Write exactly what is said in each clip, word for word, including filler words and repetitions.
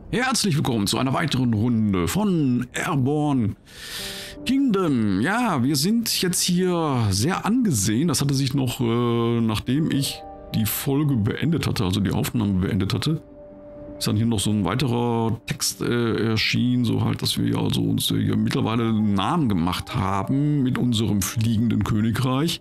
Herzlich willkommen zu einer weiteren Runde von Airborne Kingdom. Ja, wir sind jetzt hier sehr angesehen. Das hatte sich noch, äh, nachdem ich die Folge beendet hatte, also die Aufnahme beendet hatte, ist dann hier noch so ein weiterer Text äh, erschienen, so halt, dass wir also uns hier mittlerweile einen Namen gemacht haben mit unserem fliegenden Königreich.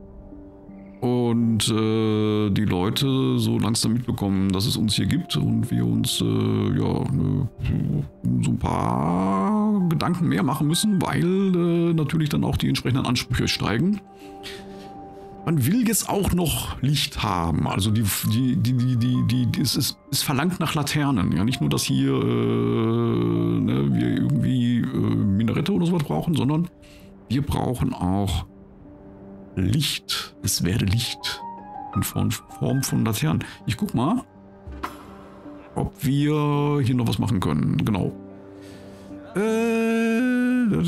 Und äh, die Leute so langsam mitbekommen, dass es uns hier gibt und wir uns äh, ja, ne, so ein paar Gedanken mehr machen müssen, weil äh, natürlich dann auch die entsprechenden Ansprüche steigen. Man will jetzt auch noch Licht haben, also die, die, die, die, die, die, die es, ist, es verlangt nach Laternen. Ja, nicht nur, dass hier äh, ne, wir irgendwie äh, Minarette oder sowas brauchen, sondern wir brauchen auch Licht. Es werde Licht in Form von Laternen. Ich guck mal, ob wir hier noch was machen können. Genau. Äh, das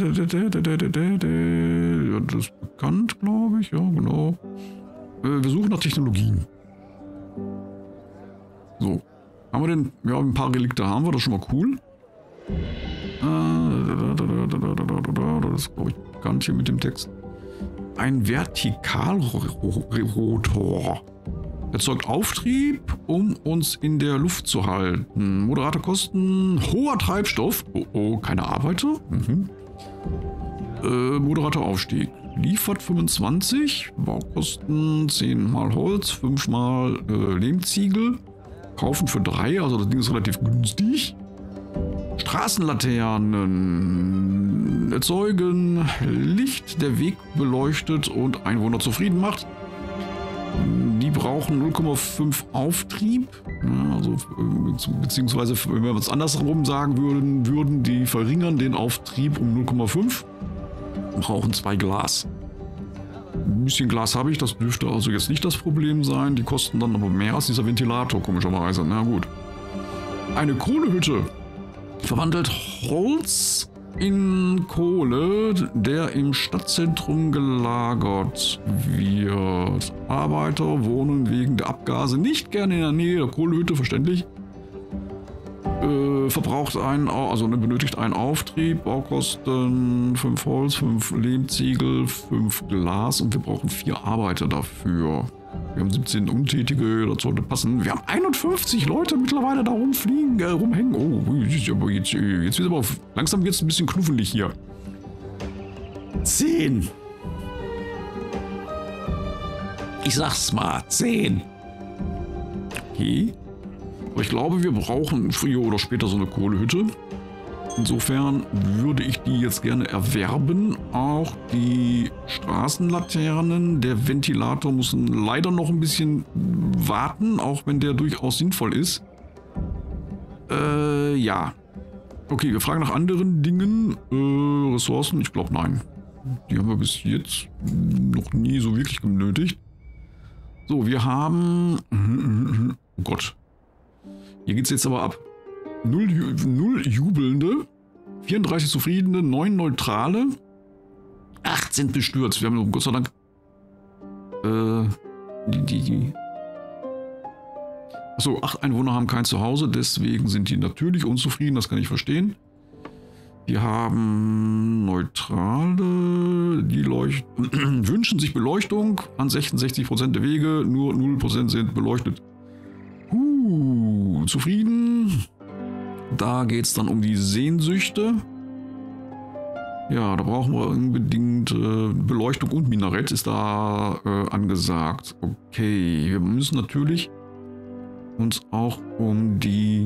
ist bekannt, glaube ich. Ja, genau. Wir suchen nach Technologien. So. Haben wir denn? Ja, ein paar Relikte haben wir. Das ist schon mal cool. Das ist, glaube ich, bekannt hier mit dem Text. Ein Vertikalrotor erzeugt Auftrieb, um uns in der Luft zu halten. Moderate Kosten, hoher Treibstoff. Oh, oh, keine Arbeiter. Mhm. Äh, moderater Aufstieg. Liefert fünfundzwanzig. Baukosten zehn mal Holz, fünf mal äh, Lehmziegel. Kaufen für drei, also das Ding ist relativ günstig. Straßenlaternen erzeugen Licht, der Weg beleuchtet und Einwohner zufrieden macht. Die brauchen null Komma fünf Auftrieb, ja, also beziehungsweise wenn wir es andersrum sagen würden, würden die verringern den Auftrieb um null Komma fünf. Brauchen zwei Glas. Ein bisschen Glas habe ich, das dürfte also jetzt nicht das Problem sein. Die kosten dann aber mehr als dieser Ventilator, komischerweise. Na gut. Eine Kohlehütte verwandelt Holz in Kohle, der im Stadtzentrum gelagert wird. Arbeiter wohnen wegen der Abgase nicht gerne in der Nähe der Kohlehütte, verständlich. Äh, verbraucht einen, also benötigt einen Auftrieb, Baukosten fünf Holz, fünf Lehmziegel, fünf Glas und wir brauchen vier Arbeiter dafür. Wir haben siebzehn Untätige, das sollte passen. Wir haben einundfünfzig Leute mittlerweile da rumfliegen, äh, rumhängen. Oh, jetzt, jetzt wird es aber langsam jetzt ein bisschen knuffelig hier. Zehn. Ich sag's mal, zehn. Okay. Aber ich glaube, wir brauchen früher oder später so eine Kohlehütte. Insofern würde ich die jetzt gerne erwerben. Auch die Straßenlaternen. Der Ventilator muss leider noch ein bisschen warten, auch wenn der durchaus sinnvoll ist. Äh, ja. Okay, wir fragen nach anderen Dingen. Äh, Ressourcen? Ich glaube, nein. Die haben wir bis jetzt noch nie so wirklich benötigt. So, wir haben... Oh Gott. Hier geht es jetzt aber ab. Null, null Jubelnde, vierunddreißig Zufriedene, neun Neutrale, achtzehn bestürzt. Wir haben Gott sei Dank äh, die, die, die. Achso, acht Einwohner haben kein Zuhause, deswegen sind die natürlich unzufrieden, das kann ich verstehen. Wir haben Neutrale, die leuchten, wünschen sich Beleuchtung an sechsundsechzig Prozent der Wege, nur null Prozent sind beleuchtet. Uh, zufrieden. Da geht es dann um die Sehnsüchte. Ja, da brauchen wir unbedingt äh, Beleuchtung und Minarett ist da äh, angesagt. Okay, wir müssen natürlich uns auch um die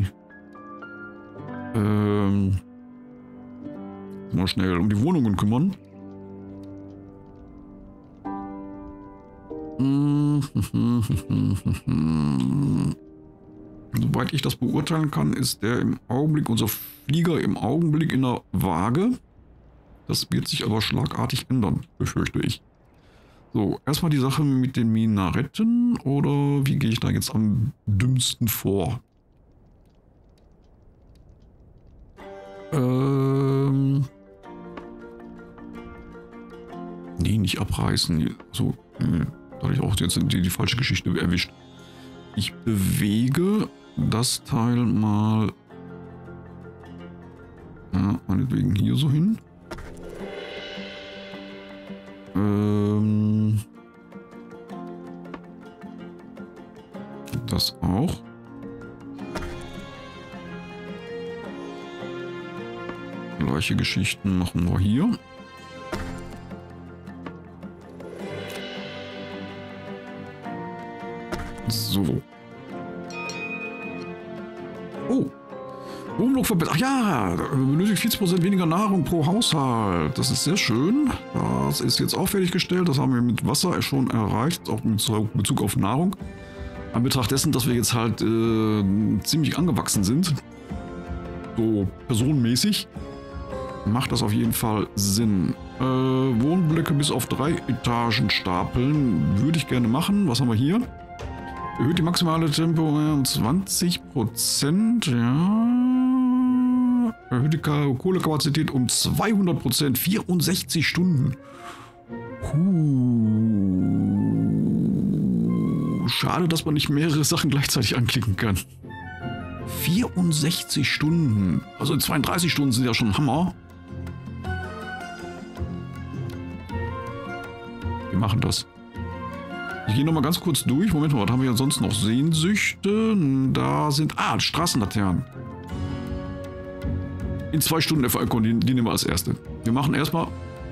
ähm, mal schnell um die Wohnungen kümmern. Soweit ich das beurteilen kann, ist der im Augenblick, unser Flieger im Augenblick in der Waage. Das wird sich aber schlagartig ändern, befürchte ich. So, erstmal die Sache mit den Minaretten oder wie gehe ich da jetzt am dümmsten vor? Ähm... Nee, nicht abreißen. So, nee, da hatte ich auch jetzt die, die falsche Geschichte erwischt. Ich bewege das Teil mal Ja, meinetwegen hier so hin. Ähm, das auch. Gleiche Geschichten machen wir hier. So. Oh. Wohnblock verbessert. Ach ja, benötigt vierzig Prozent weniger Nahrung pro Haushalt. Das ist sehr schön. Das ist jetzt auch fertiggestellt. Das haben wir mit Wasser schon erreicht, auch mit Bezug auf Nahrung. An Betracht dessen, dass wir jetzt halt äh, ziemlich angewachsen sind, so personenmäßig, macht das auf jeden Fall Sinn. Äh, Wohnblöcke bis auf drei Etagen stapeln würde ich gerne machen. Was haben wir hier? Erhöht die maximale Tempo um zwanzig Prozent. Ja. Erhöht die Kohlekapazität um zweihundert Prozent. vierundsechzig Stunden. Huh. Schade, dass man nicht mehrere Sachen gleichzeitig anklicken kann. vierundsechzig Stunden. Also zweiunddreißig Stunden sind ja schon Hammer. Wir machen das. Ich gehe nochmal ganz kurz durch. Moment mal, was haben wir ja sonst noch? Sehnsüchte. Da sind... Ah, Straßenlaternen. In zwei Stunden F A Q, die, die nehmen wir als erste. Wir machen erstmal...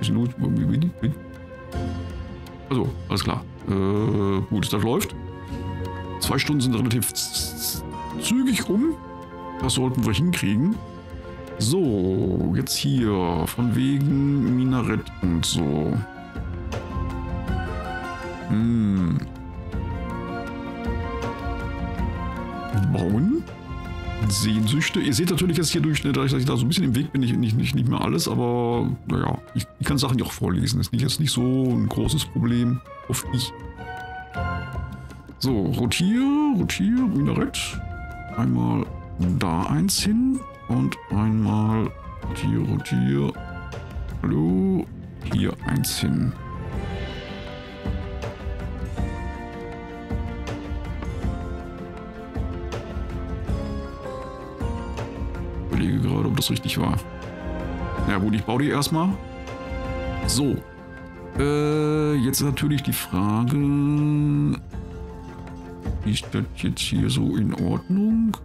Also, alles klar. Äh, gut, das läuft. Zwei Stunden sind relativ zügig um. Das sollten wir hinkriegen. So, jetzt hier. Von wegen Minarett und so. Hm. Bauen. Sehnsüchte. Ihr seht natürlich jetzt hier durch, dadurch, dass ich da so ein bisschen im Weg bin, nicht, nicht, nicht, nicht mehr alles, aber naja, ich, ich kann Sachen ja auch vorlesen. Ist nicht, jetzt nicht so ein großes Problem, hoffe ich. So, rotier, rotier, Minarett. Einmal da eins hin und einmal rotier, rotier. Hallo, hier eins hin. Ich überlege gerade, ob das richtig war. Ja gut, ich baue die erstmal. So. Äh, jetzt ist natürlich die Frage, ist das jetzt hier so in Ordnung?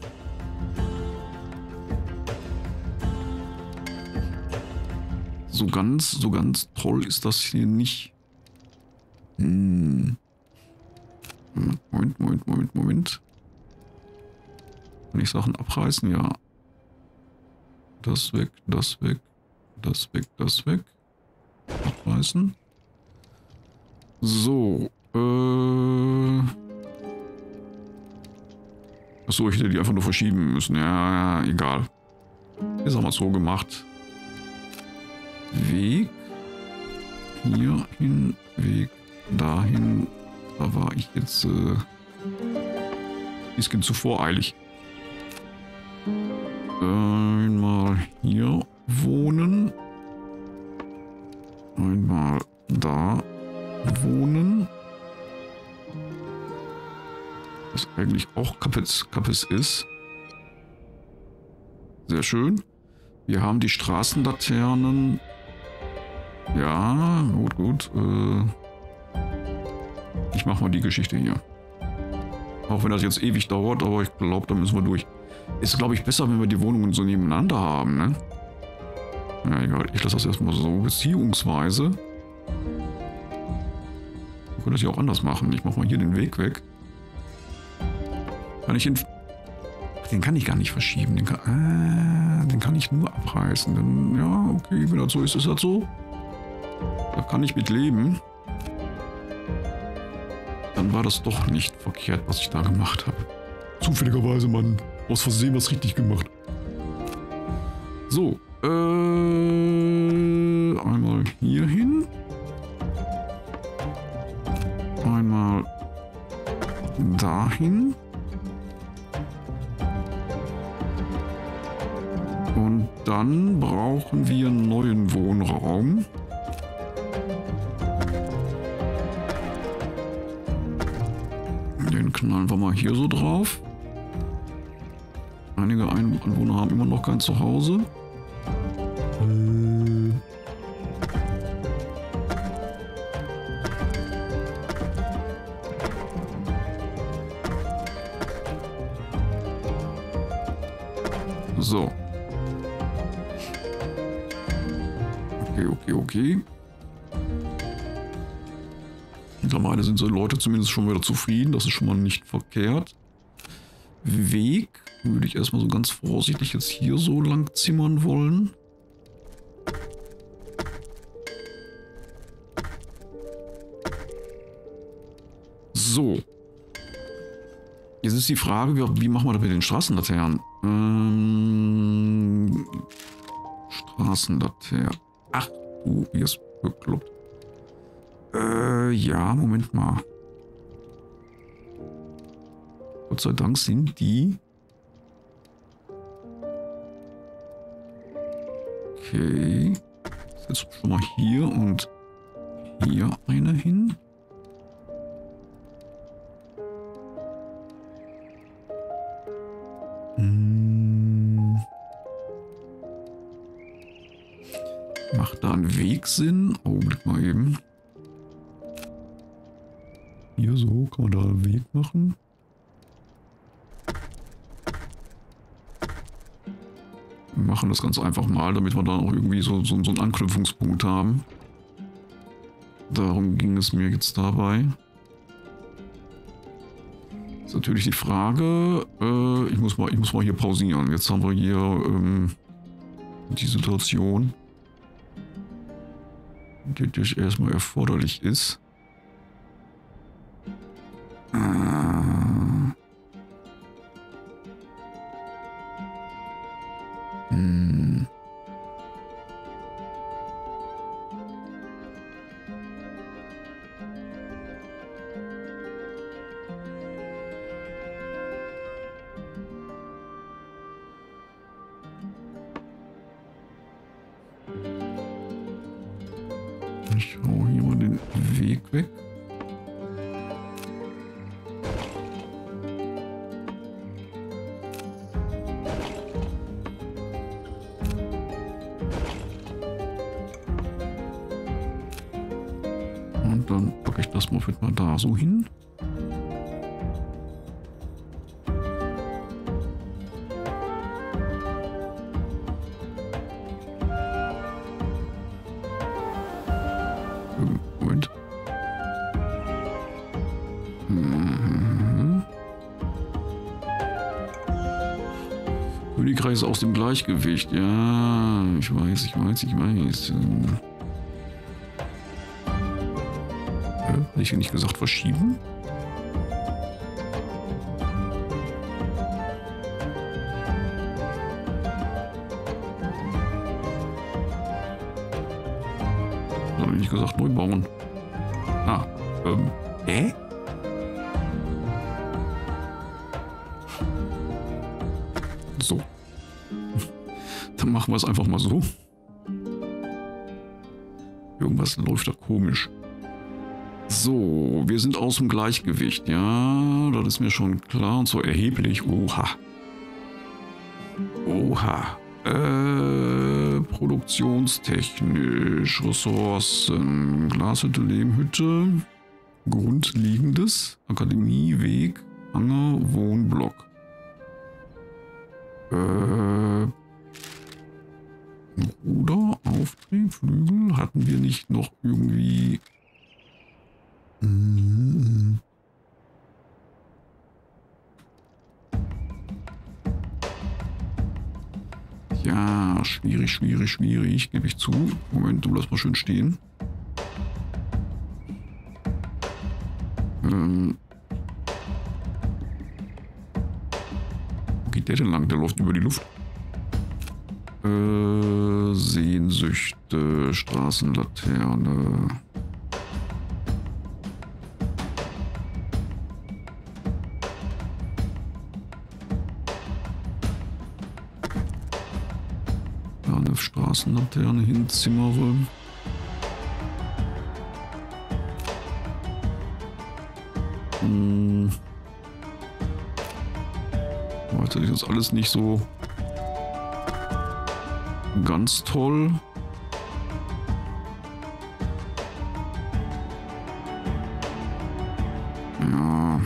So ganz, so ganz toll ist das hier nicht. Hm. Moment, Moment, Moment, Moment. Kann ich Sachen abreißen? Ja. Das weg, das weg, das weg, das weg. Abreißen. So. Äh. Achso, ich hätte die einfach nur verschieben müssen. Ja, ja, egal. Ist auch mal so gemacht. Weg. Hier hin. Weg. Dahin. Da war ich jetzt äh, ein bisschen zu voreilig. Einmal hier wohnen. Einmal da wohnen. Was eigentlich auch Kappes, Kappes ist. Sehr schön. Wir haben die Straßenlaternen. Ja, gut, gut. Äh, ich mache mal die Geschichte hier. Auch wenn das jetzt ewig dauert, aber ich glaube, da müssen wir durch. Ist, glaube ich, besser, wenn wir die Wohnungen so nebeneinander haben, ne? Ja, egal. Ich lasse das erstmal so. Beziehungsweise. Wir können das ja auch anders machen. Ich mache mal hier den Weg weg. Kann ich den... Den kann ich gar nicht verschieben. Den kann, ah, den kann ich nur abreißen. Dann, ja, okay, wenn das so ist, ist das so. Da kann ich mit leben. Dann war das doch nicht verkehrt, was ich da gemacht habe. Zufälligerweise, Mann. Aus Versehen was richtig gemacht. So. Äh, einmal hier hin. Einmal dahin. Und dann brauchen wir einen neuen Wohnraum. Den knallen wir mal hier so drauf. Einige Einwohner haben immer noch kein Zuhause. Äh. So. Okay, okay, okay. Mittlerweile sind so Leute zumindest schon wieder zufrieden. Das ist schon mal nicht verkehrt. Weg würde ich erstmal so ganz vorsichtig jetzt hier so lang zimmern wollen. So. Jetzt ist die Frage, wie, wie machen wir das mit den Straßenlaternen? Ähm, Straßenlaternen. Ach, du, hier ist bekloppt. Äh, ja, Moment mal. Gott sei Dank sind die... Okay. Jetzt schon mal hier und hier eine hin. Hm. Macht da ein Weg Sinn? Augenblick mal eben. Hier so, kann man da einen Weg machen? Wir machen das ganz einfach mal, damit wir da auch irgendwie so, so, so einen Anknüpfungspunkt haben. Darum ging es mir jetzt dabei. Ist natürlich die Frage, äh, ich muss mal, ich muss mal hier pausieren. Jetzt haben wir hier ähm, die Situation, die natürlich erstmal erforderlich ist. Hm. Ich hau hier mal den Weg weg. Und dann packe ich das mal mal da so hin. Moment. Mhm. Königreich aus dem Gleichgewicht. Ja, ich weiß, ich weiß, ich weiß. Hatte ich nicht gesagt verschieben? Habe ich nicht gesagt neu bauen? Ah, ähm, hä? So. Dann machen wir es einfach mal so. Irgendwas läuft da komisch. So, wir sind aus dem Gleichgewicht, ja, das ist mir schon klar und so erheblich. Oha. Oha. Äh, produktionstechnisch, Ressourcen, Glashütte, Lehmhütte, Grundliegendes, Akademie, Weg, Hangar, Wohnblock. Äh, Ruder, Auftrieb, Flügel, hatten wir nicht noch irgendwie... Mhm. Ja, schwierig, schwierig, schwierig, gebe ich zu. Moment, du lass mal schön stehen. Ähm. Wo geht der denn lang? Der läuft über die Luft. Äh, Sehnsüchte, Straßenlaterne. Eine Straßenlaterne hinzimmere. Hm. Jetzt hätte ich das alles nicht so ganz toll. Ja.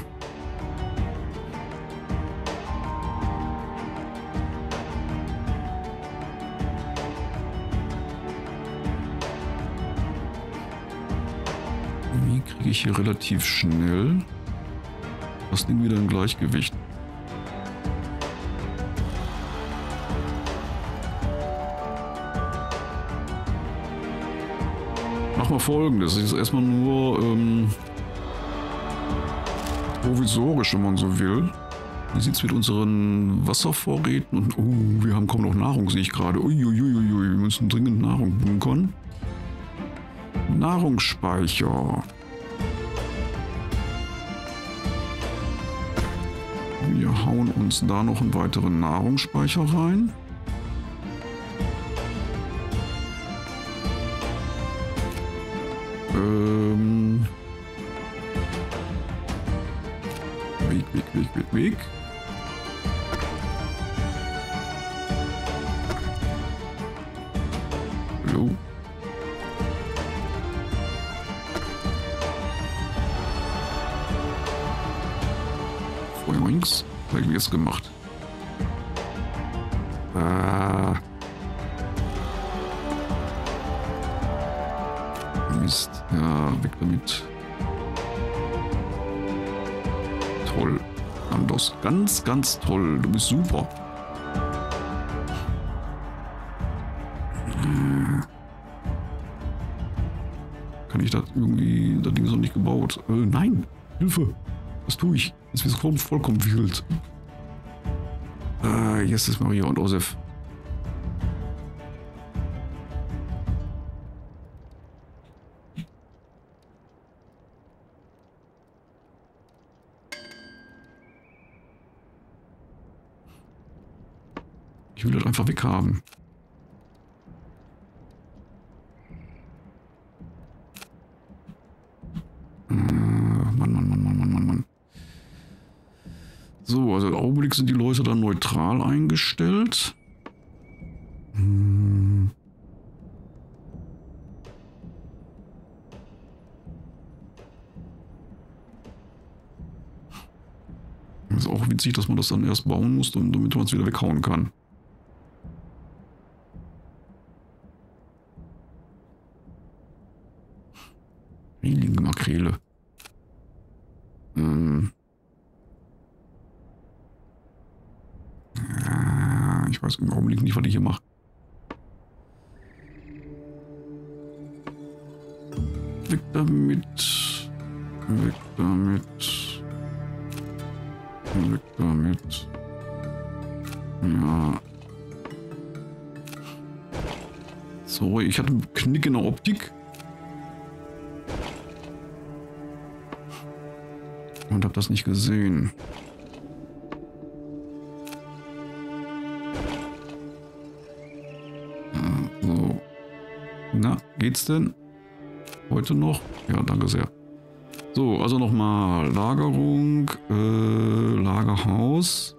Wie kriege ich hier relativ schnell das Ding wieder im Gleichgewicht? Mach mal Folgendes. Das ist erstmal nur ähm, provisorisch, wenn man so will. Wie sieht es mit unseren Wasservorräten? Und oh, wir haben kaum noch Nahrung, sehe ich gerade. Uiuiuiui, wir müssen dringend Nahrung bunkern. Nahrungsspeicher. Wir hauen uns da noch einen weiteren Nahrungsspeicher rein. Ähm. Weg, weg, weg, weg, weg. Hallo. Feuerwings. Vielleicht wie es gemacht. Äh. Mist. Ja, weg damit. Toll. Anders. Ganz, ganz toll. Du bist super. Kann ich das irgendwie... Das Ding ist noch nicht gebaut. Äh, nein! Hilfe! Was tue ich? Jetzt ist es vollkommen wild. Äh, jetzt ist Maria und Josef. Ich will das einfach weghaben. Äh, Mann, Mann, Mann, Mann, Mann, Mann, Mann. So, also im Augenblick sind die Leute dann neutral eingestellt. Hm. Ist auch witzig, dass man das dann erst bauen muss, damit man es wieder weghauen kann. Heilige Makrele. Ähm. Ja, ich weiß im Augenblick nicht, was ich hier mache. Weg damit. Weg damit. Weg damit. Ja. Sorry, ich hatte einen Knick in der Optik. Und habe das nicht gesehen. Äh, so. Na, geht's denn? Heute noch? Ja, danke sehr. So, also nochmal Lagerung, äh, Lagerhaus.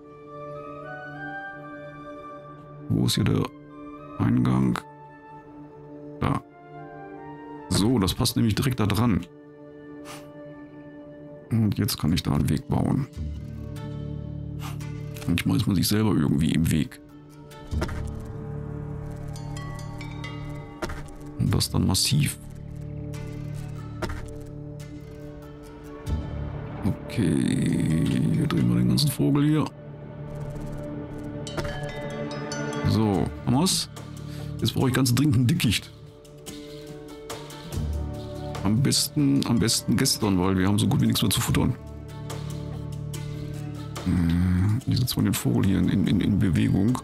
Wo ist hier der Eingang? Da. So, das passt nämlich direkt da dran. Und jetzt kann ich da einen Weg bauen. Manchmal ist man sich selber irgendwie im Weg. Und das dann massiv. Okay, hier drehen wir den ganzen Vogel hier. So, haben wir's? Jetzt brauche ich ganz dringend ein Dickicht. Am besten, am besten gestern, weil wir haben so gut wie nichts mehr zu futtern. Ich setze mal den Vogel hier in, in, in Bewegung.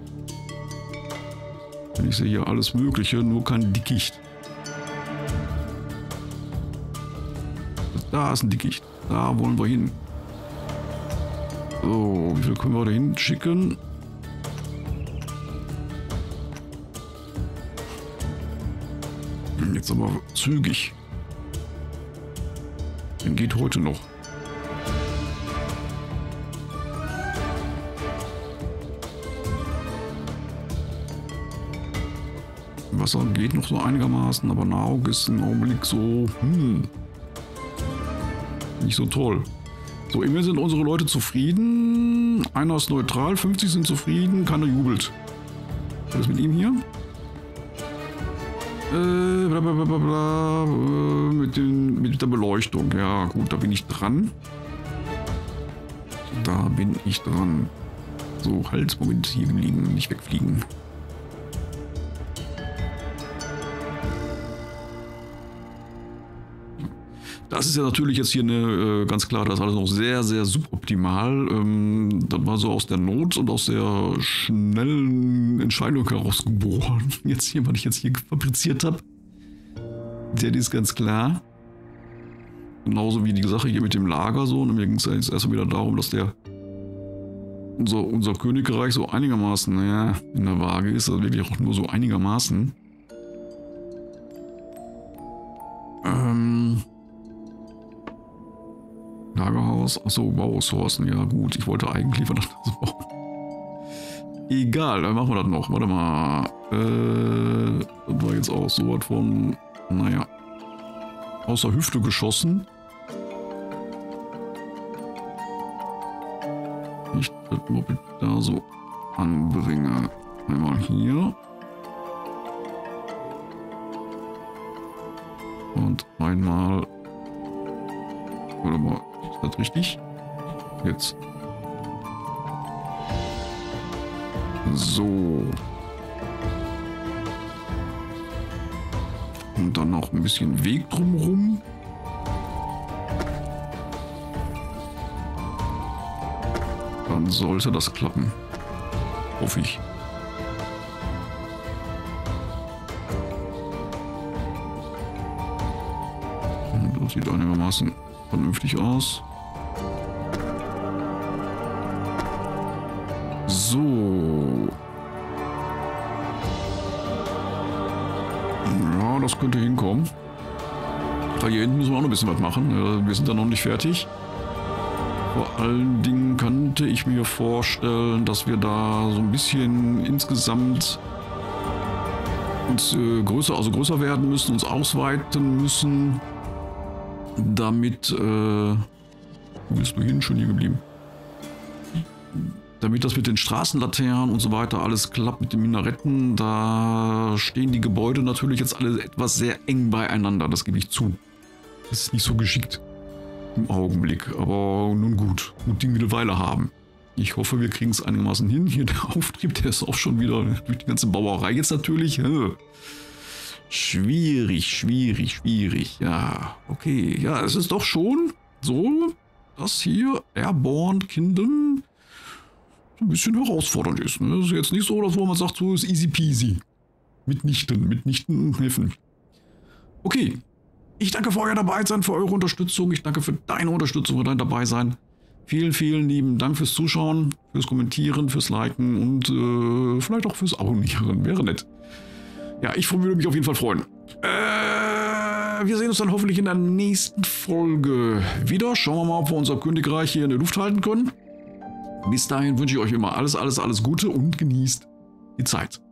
Ich sehe hier alles Mögliche, nur kein Dickicht. Da ist ein Dickicht. Da wollen wir hin. So, wie viel können wir da hin schicken? Jetzt aber zügig. Den geht heute noch. Wasser geht noch so einigermaßen, aber Nahrung ist im Augenblick so, hm, nicht so toll. So, immerhin sind unsere Leute zufrieden. Einer ist neutral, fünfzig sind zufrieden, keiner jubelt. Was ist mit ihm hier? Äh, bla bla bla bla bla, äh, mit, den, mit der Beleuchtung. Ja, gut, da bin ich dran. Da bin ich dran. So, halt, Moment, hier liegen, nicht wegfliegen. Das ist ja natürlich jetzt hier eine, äh, ganz klar, das ist alles noch sehr, sehr suboptimal. Ähm, das war so aus der Not und aus der schnellen Entscheidung herausgeboren. Jetzt hier, was ich jetzt hier fabriziert habe. Der ist ganz klar. Genauso wie die Sache hier mit dem Lager so. Und mir ging es ja jetzt erstmal wieder darum, dass der unser, unser Königreich so einigermaßen, naja, in der Waage ist. Also wirklich auch nur so einigermaßen. Ähm... Lagerhaus, achso, Bauressourcen, ja gut, ich wollte eigentlich was anderes bauen. Egal, dann machen wir das noch, warte mal. Äh, das war jetzt auch so was von, naja, aus der Hüfte geschossen. Ich das mal da so anbringe. Einmal hier. Und einmal, warte mal. Ist das richtig? Jetzt. So. Und dann noch ein bisschen Weg drumherum. Dann sollte das klappen. Hoffe ich. Das sieht einigermaßen vernünftig aus. So. Ja, das könnte hinkommen. Da hier hinten müssen wir auch noch ein bisschen was machen. Wir sind da noch nicht fertig. Vor allen Dingen könnte ich mir vorstellen, dass wir da so ein bisschen insgesamt uns äh, größer, also größer werden müssen, uns ausweiten müssen. Damit, äh, wo bist du hin? Schon hier geblieben. Damit das mit den Straßenlaternen und so weiter alles klappt mit den Minaretten, da stehen die Gebäude natürlich jetzt alle etwas sehr eng beieinander, das gebe ich zu. Das ist nicht so geschickt im Augenblick, aber nun gut, gut Ding eine Weile haben. Ich hoffe, wir kriegen es einigermaßen hin. Hier der Auftrieb, der ist auch schon wieder durch die ganze Bauerei jetzt natürlich. Schwierig, schwierig, schwierig. Ja, okay. Ja, es ist doch schon so, dass hier Airborne Kingdom ein bisschen herausfordernd ist. Ne? Das ist jetzt nicht so, dass man sagt, so ist easy peasy. Mitnichten, mitnichten und helfen. Okay. Ich danke für euer Dabeisein, für eure Unterstützung. Ich danke für deine Unterstützung, für dein Dabeisein. Vielen, vielen lieben Dank fürs Zuschauen, fürs Kommentieren, fürs Liken und äh, vielleicht auch fürs Abonnieren. Wäre nett. Ja, ich würde mich auf jeden Fall freuen. Äh, wir sehen uns dann hoffentlich in der nächsten Folge wieder. Schauen wir mal, ob wir unser Königreich hier in der Luft halten können. Bis dahin wünsche ich euch immer alles, alles, alles Gute und genießt die Zeit.